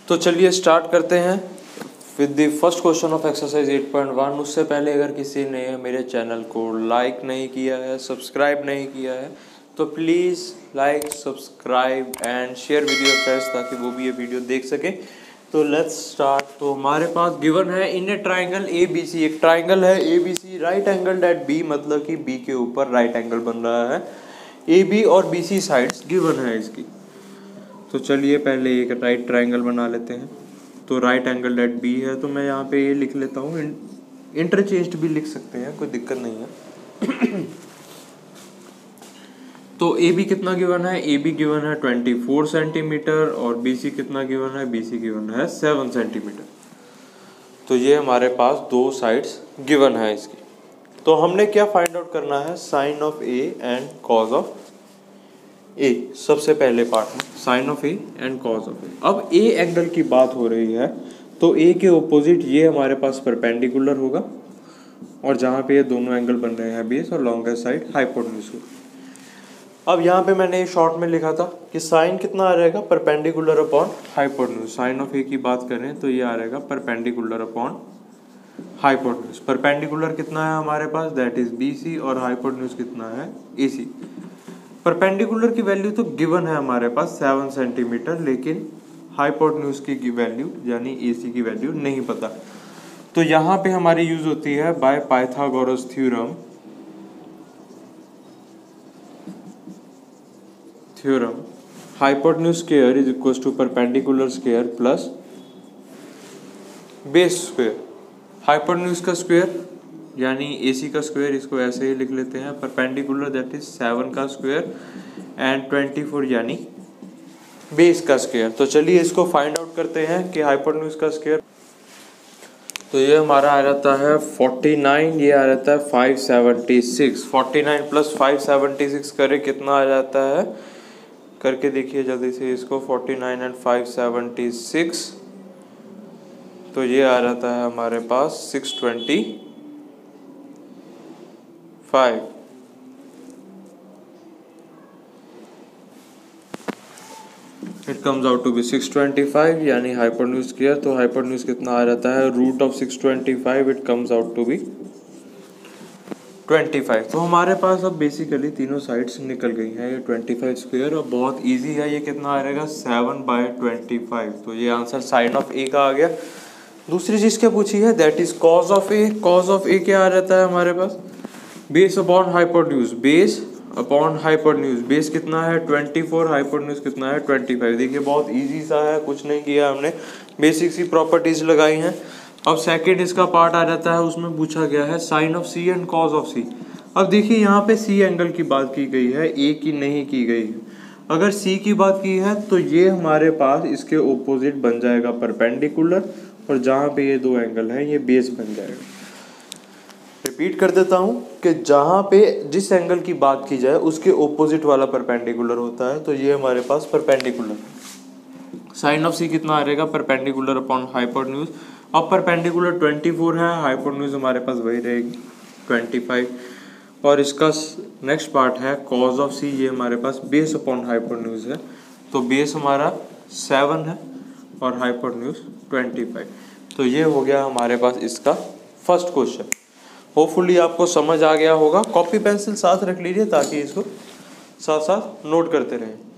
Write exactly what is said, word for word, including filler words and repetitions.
तो चलिए स्टार्ट करते हैं with the first question of exercise eight point one. उससे पहले अगर किसी ने मेरे चैनल को लाइक नहीं किया है, सब्सक्राइब नहीं किया है, तो please like, subscribe and share with your friends ताकि वो भी ये वीडियो देख सके। तो लेट्स स्टार्ट। तो हमारे पास गिवन है इन ए ट्राइंगल ए बी सी, एक ट्राइंगल है A B C, right angle at B, मतलब कि बी के ऊपर राइट एंगल बन रहा है। ए बी और बी सी साइड्स गिवन है इसकी। तो चलिए पहले एक राइट ट्राइंगल बना लेते हैं। तो राइट एंगल एट बी है, तो मैं यहाँ पे ये लिख लेता हूँ, इंटरचेंज भी लिख सकते हैं, कोई दिक्कत नहीं है। तो ए बी कितना गिवन है? ए बी गिवन है चौबीस सेंटीमीटर और बी सी कितना गिवन है? बी सी गिवन है सात सेंटीमीटर। तो ये हमारे पास दो साइड्स गिवन है इसकी। तो हमने क्या फाइंड आउट करना है? Sine of A and cos of A. सबसे पहले पार्ट में sine of A and cos of A. अब ए एंगल की बात हो रही है तो ए के ओपोजिट ये हमारे पास परपेंडिकुलर होगा, और जहाँ पे ये दोनों एंगल बन रहे हैं बेस और लॉन्गेस्ट साइड हाइपोटेन्यूज होगी। अब यहाँ पे मैंने शॉर्ट में लिखा था कि साइन कितना आ रहेगा? Perpendicular upon hypotenuse. Sine of A की बात करें तो ये आ रहेगा परपेंडिकुलर अपॉन हाइपोटेन्यूज। परपेंडिकुलर कितना है हमारे पास? दैट इज बी सी, और हाइपोटेन्यूज कितना है? A C. परपेंडिकुलर की वैल्यू तो गिवन है हमारे पास सेवन सेंटीमीटर, लेकिन हाइपोटेन्यूज की वैल्यू यानी एसी की वैल्यू नहीं पता। तो यहाँ पे हमारी यूज होती है by Pythagoras theorem theorem hypotenuse square is equal to perpendicular square plus base square. Hypotenuse का स्क्वायर यानी एसी का स्क्वायर, इसको ऐसे ही लिख लेते हैं। परपेंडिकुलर दैट इज सेवन का स्क्वायर एंड ट्वेंटी फोर यानी बेस का स्क्वायर। तो चलिए इसको फाइंड आउट करते हैं कि हाइपोटेन्यूज का स्क्वायर। तो ये हमारा आ जाता है फोर्टी नाइन, ये आ जाता है five seventy six. Forty nine plus five seventy six करे कितना आ जाता है? करके देखिए जल्दी से इसको। Forty nine and five seventy six, तो ये आ जाता है हमारे पास six twenty five. It comes out to be six twenty five यानी हाइपोटेन्यूज स्क्वायर। तो हाइपोटेन्यूज कितना आ जाता है? Root of six twenty five, it comes out to be twenty five. तो हमारे पास अब बेसिकली तीनों साइड्स निकल गई हैं। ये ट्वेंटी फाइव स्क्वायर और बहुत इजी है। ये कितना आ रहेगा? Seven by twenty five. तो ये आंसर साइन ऑफ ए का आ गया। दूसरी चीज क्या पूछी है? That is cos of A. Cos of A क्या आ जाता है हमारे पास? Base upon hypotenuse. Base upon hypotenuse. Base कितना है? ट्वेंटी फोर, हाइपोटेन्यूज कितना है? Twenty five. देखिए बहुत इजी सा है, कुछ नहीं किया हमने, बेसिक सी प्रॉपर्टीज लगाई हैं। अब सेकंड इसका पार्ट आ जाता है, उसमें पूछा गया है sine of C and cos of C. अब देखिए यहाँ पे सी एंगल की बात की गई है, ए की नहीं की गई है। अगर सी की बात की है तो ये हमारे पास इसके ओपोजिट बन जाएगा परपेंडिकुलर, और जहाँ पे ये दो एंगल है ये बेस बन जाएगा। रिपीट कर देता हूँ कि जहाँ पे जिस एंगल की बात की जाए उसके ओपोजिट वाला परपेंडिकुलर होता है। तो ये हमारे पास परपेंडिकुलर। साइन ऑफ सी कितना आ रहेगा? Perpendicular upon hypotenuse. अब परपेंडिकुलर ट्वेंटी फोर है, हाइपोटेन्यूज हमारे पास वही रहेगी ट्वेंटी फाइव। और इसका नेक्स्ट पार्ट है कॉज ऑफ सी, ये हमारे पास बेस अपॉन हाइपोटेन्यूज है। तो बेस हमारा सेवन है और हाइपोटेन्यूज ट्वेंटी फाइव। तो ये हो गया हमारे पास इसका फर्स्ट क्वेश्चन। होपफुली आपको समझ आ गया होगा। कॉपी पेंसिल साथ रख लीजिए ताकि इसको साथ साथ नोट करते रहें।